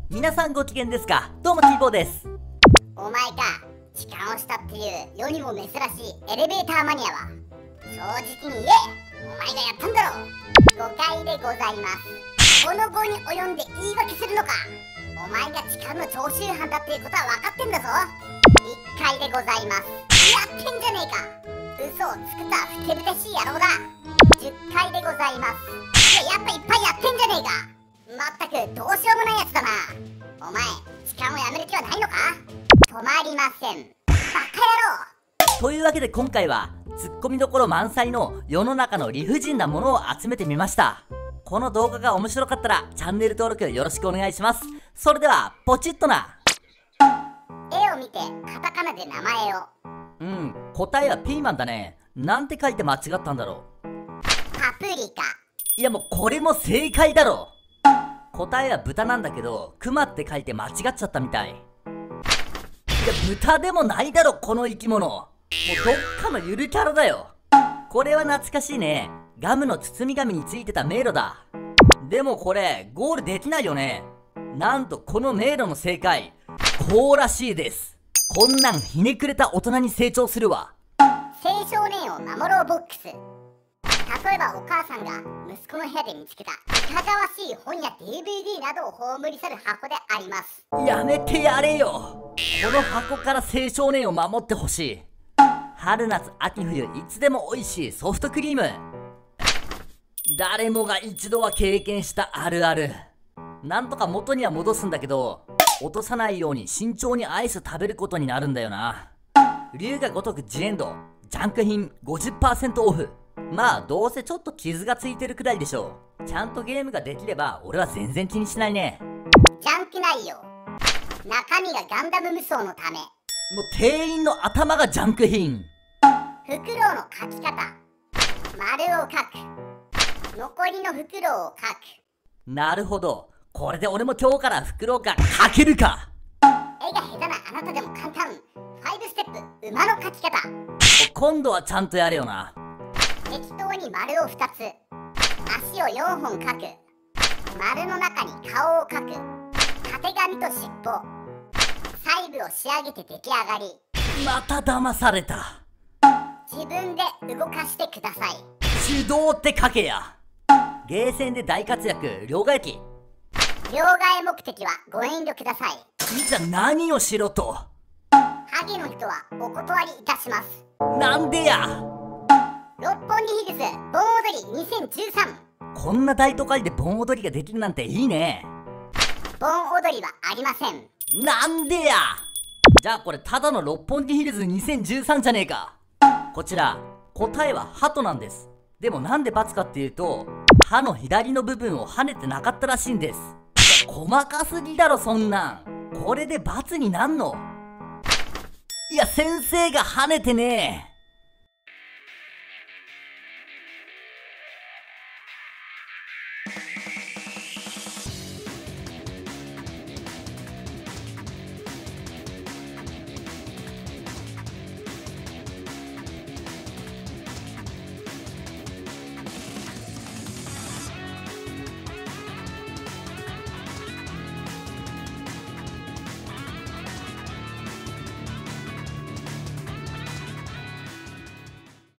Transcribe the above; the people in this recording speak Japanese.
皆さんご機嫌ですか？どうもキーボーです。 お前か、痴漢をしたっていう世にも珍しいエレベーターマニアは正直に言え。お前がやったんだろう。誤解でございます。この後に及んで言い訳するのか。お前が痴漢の常習犯だっていうことは分かってんだぞ。1回でございます。やってんじゃねえか。嘘をつくとはふてぶてしい野郎だ。10回でございます。やっぱいっぱいやってんじゃねえか。まったくどうしようもないやつだな。お前痴漢をやめる気はないのか。止まりません、バカ野郎。 というわけで今回はツッコミどころ満載の世の中の理不尽なものを集めてみました。この動画が面白かったらチャンネル登録よろしくお願いします。それではポチッとな。 絵を見てカタカナで名前を。 答えはピーマンだね。なんて書いて間違ったんだろう。 パプリカ。 いやもうこれも正解だろ。答えは豚なんだけどクマって書いて間違っちゃったみたい。いや豚でもないだろこの生き物。もうどっかのゆるキャラだよ。これは懐かしいね。ガムの包み紙についてた迷路だ。でもこれゴールできないよね。なんとこの迷路の正解こうらしいです。こんなんひねくれた大人に成長するわ。 青少年を守ろうボックス。例えばお母さんが息子の部屋で見つけたいかがわしい本や DVD などを葬り去る箱であります。 やめてやれよ。この箱から青少年を守ってほしい。春夏秋冬いつでも美味しいソフトクリーム。誰もが一度は経験したあるある。なんとか元には戻すんだけど落とさないように慎重にアイス食べることになるんだよな。龍が如くジエンドジャンク品 50% オフ。まあどうせちょっと傷がついてるくらいでしょう。ちゃんとゲームができれば俺は全然気にしないね。 ジャンク内容、中身がガンダム無双のため。 もう店員の頭がジャンク品。 フクロウの書き方、丸を書く、残りのフクロウを書く。 なるほど、これで俺も今日からフクロウが書けるか。 絵が下手なあなたでも簡単、5ステップ馬の書き方。 今度はちゃんとやれよな。 適当に丸を2つ、足を4本描く、丸の中に顔を描く、たてがみと尻尾、細部を仕上げて出来上がり。 また騙された。 自分で動かしてください。 手動って書けや。ゲーセンで大活躍両替機。 両替目的はご遠慮ください。 じゃあ何をしろと。 ハゲの人はお断りいたします。 なんでや。 六本木ヒルズ盆踊り2013。 こんな大都会で盆踊りができるなんていいね。 盆踊りはありません。 なんでや。じゃあこれただの六本木ヒルズ2013じゃねえか。こちら答えは鳩なんです。でもなんで×かっていうと歯の左の部分を跳ねてなかったらしいんです。細かすぎだろそんなん。これで×になんの。いや先生が跳ねてねえ。